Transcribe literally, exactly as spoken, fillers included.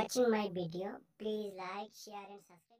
watching my video. Please like, share and subscribe.